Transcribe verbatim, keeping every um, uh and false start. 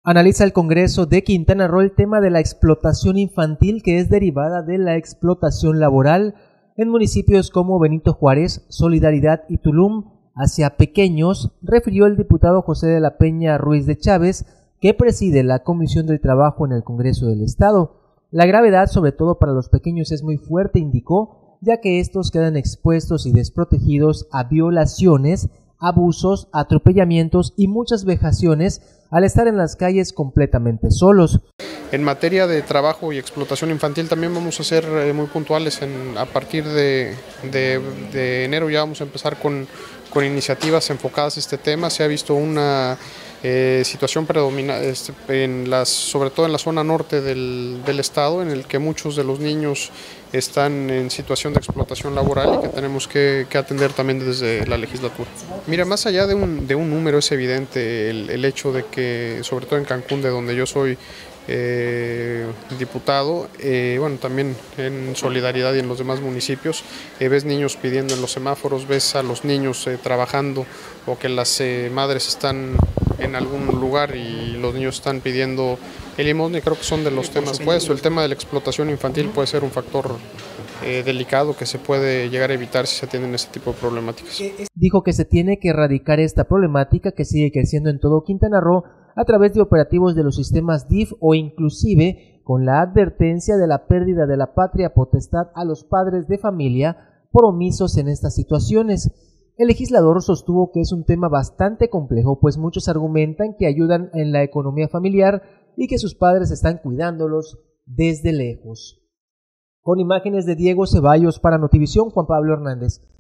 Analiza el Congreso de Quintana Roo el tema de la explotación infantil que es derivada de la explotación laboral en municipios como Benito Juárez, Solidaridad y Tulum hacia pequeños, refirió el diputado José de la Peña Ruiz de Chávez, que preside la Comisión del Trabajo en el Congreso del Estado. La gravedad, sobre todo para los pequeños, es muy fuerte, indicó, ya que estos quedan expuestos y desprotegidos a violaciones, abusos, atropellamientos y muchas vejaciones al estar en las calles completamente solos. En materia de trabajo y explotación infantil también vamos a ser eh, muy puntuales. En, a partir de, de, de enero ya vamos a empezar con, con iniciativas enfocadas a este tema. Se ha visto una eh, situación predominante, en las, sobre todo en la zona norte del, del estado, en el que muchos de los niños están en situación de explotación laboral y que tenemos que, que atender también desde la legislatura. Mira, más allá de un, de un número es evidente el, el hecho de que, sobre todo en Cancún, de donde yo soy eh, diputado, eh, bueno, también en Solidaridad y en los demás municipios, eh, ves niños pidiendo en los semáforos, ves a los niños eh, trabajando o que las eh, madres están en algún lugar y los niños están pidiendo el limosna, y creo que son de los temas. Pues el tema de la explotación infantil puede ser un factor eh, delicado que se puede llegar a evitar si se atienden ese tipo de problemáticas. Dijo que se tiene que erradicar esta problemática que sigue creciendo en todo Quintana Roo a través de operativos de los sistemas D I F o inclusive con la advertencia de la pérdida de la patria potestad a los padres de familia por omisos en estas situaciones. El legislador sostuvo que es un tema bastante complejo, pues muchos argumentan que ayudan en la economía familiar y que sus padres están cuidándolos desde lejos. Con imágenes de Diego Ceballos para Notivisión, Juan Pablo Hernández.